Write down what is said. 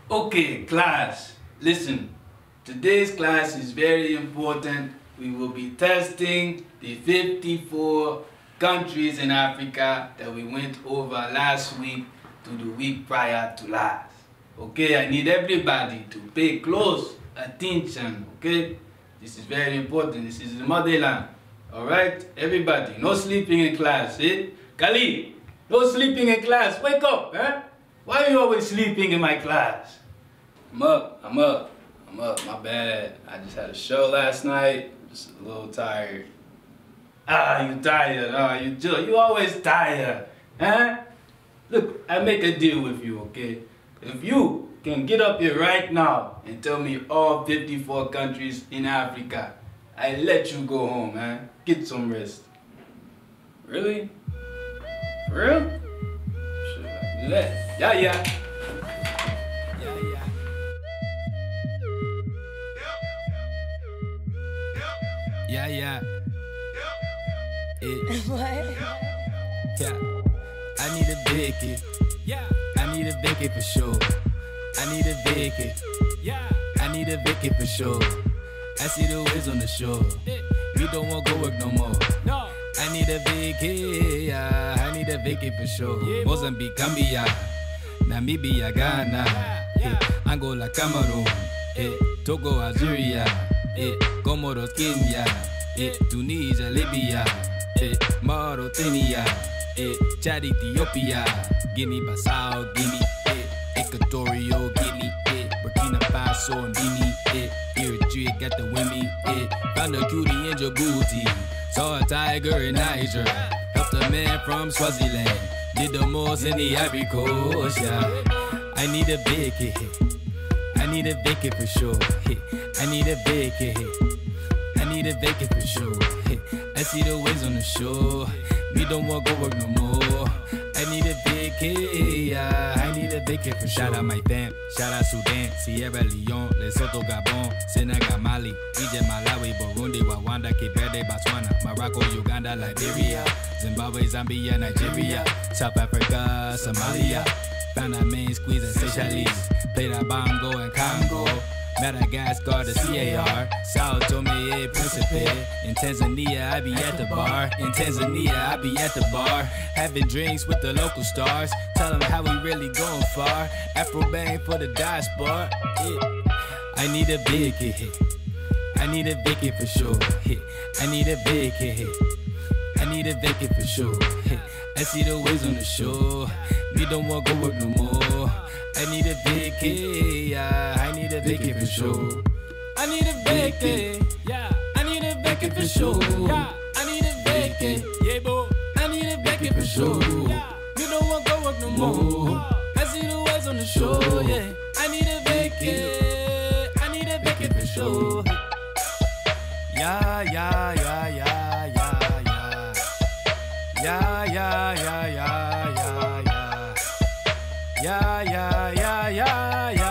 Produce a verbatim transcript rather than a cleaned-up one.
Okay, class, listen. Today's class is very important. We will be testing the fifty-four countries in Africa that we went over last week to the week prior to last. Okay, I need everybody to pay close attention, okay? This is very important. This is the motherland. Alright, everybody, no sleeping in class, eh? Khalid, no sleeping in class. Wake up, eh? Why are you always sleeping in my class? I'm up, I'm up, I'm up, my bad. I just had a show last night, just a little tired. Ah, you tired, ah, you just, you always tired, huh? Look, I make a deal with you, okay? If you can get up here right now and tell me all fifty-four countries in Africa, I let you go home, man. Get some rest. Really? For real? Should I do that? Yeah, yeah. Yeah, yeah. Yeah, yeah. It, What? yeah. I need a vacay. Yeah. I need a vacay for sure. I need a vacay. Yeah. I need a vacay for sure. I see the waves on the shore. We don't want go work no more. No. I need a vacay. Yeah. I need a vacay for sure. Yeah, Mozambique, Gambia, Namibia, Ghana, yeah. Angola, Cameroon, yeah. Togo, Algeria, yeah. Comoros, Kenya, yeah. Tunisia, Libya, yeah. Mauritania, yeah. Chad, Ethiopia, Guinea-Bissau, Guinea, yeah. Equatorial Guinea, yeah. Burkina Faso, and Guinea, yeah. Eritrea got the women, yeah. Found a cutie in Djibouti, saw a tiger in Niger, helped a man from Swaziland, did the most in the Ivory Coast, yeah. I need a vacay, I need a vacay for sure, I need a vacay, I need a vacay for sure. I see the waves on the shore, we don't want go work no more. I need a vacay, yeah. I need a vacay for sure. Shout out my fam, shout out Sudan, Sierra Leone, Lesotho, Gabon, Senegal, Mali, Egypt, Malawi, Burundi, Rwanda, Cape Verde, Botswana, Morocco, Uganda, Liberia, Zimbabwe, Zambia, Nigeria, South Africa, Somalia. Found a main squeeze at Seychelles, played at Bongo and Congo, Madagascar, the C A R, Sao Tome and Principe. In Tanzania, I be at the bar. In Tanzania, I be at the bar, having drinks with the local stars. Tell them how we really going far. Afro bang for the diaspora. Yeah. I need a vacay, I need a vacay for sure. I need a vacay, I need a vacay for sure. I see the waves on the shore, we don't want go work no more. I need a vacay, yeah. I need a vacay for sure. I need a vacay, yeah. I need a vacay for sure, yeah. I need a vacay, yeah, boy. I need a vacay for sure, yeah. You don't want go work no more. I see the waves on the shore, yeah. I need a vacay, I need a vacay for sure. Yeah, yeah, yeah, yeah, yeah, yeah. Yeah, yeah, yeah, yeah, yeah, yeah. Yeah, yeah, yeah, yeah, yeah.